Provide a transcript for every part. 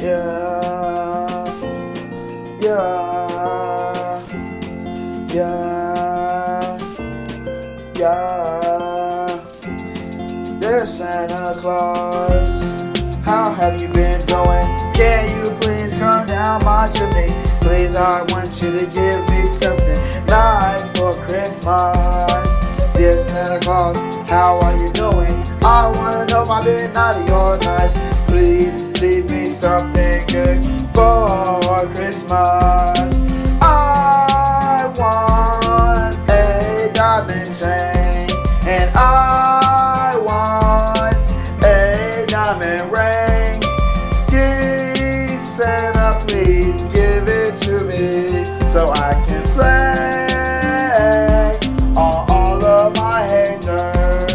Yeah, yeah, yeah, yeah. Dear Santa Claus, how have you been doing? Can you please come down my chimney? Please, I want you to give me something nice for Christmas. Dear Santa Claus, how are you doing? I wanna know if I've been naughty or nice. Please leave me something good for Christmas. I want a diamond chain, and I want a diamond ring. Please, Santa, please give it to me so I can play on all of my haters.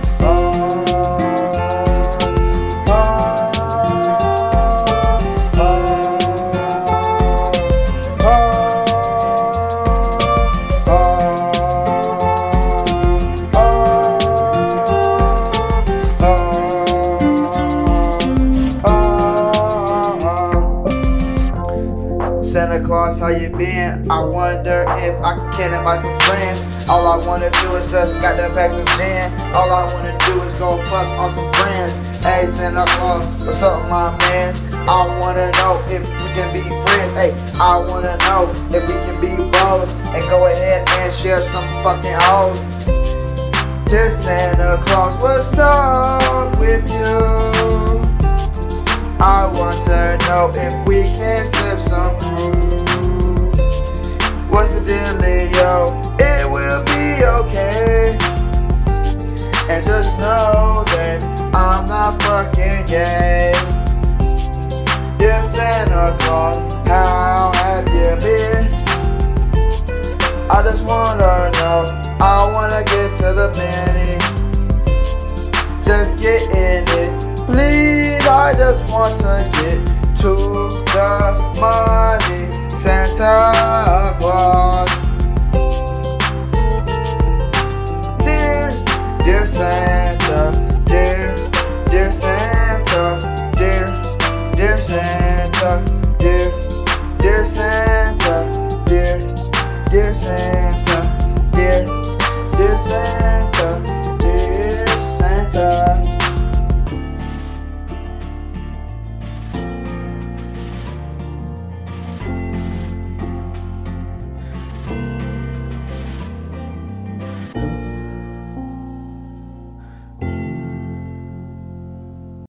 Santa Claus, how you been? I wonder if I can invite some friends. All I wanna do is just got to pack some gin. All I wanna do is go fuck on some friends. Hey Santa Claus, what's up my man? I wanna know if we can be friends. Hey, I wanna know if we can be bros and go ahead and share some fucking hoes. Dear Santa Claus, what's up with you? I want to know if we can slip some crew. What's the dealio? It will be okay. And just know that I'm not fucking gay. Dear Santa Claus, how have you been? I just wanna know, I wanna get to the penny. Just get in it. Please, I just want to get to the money.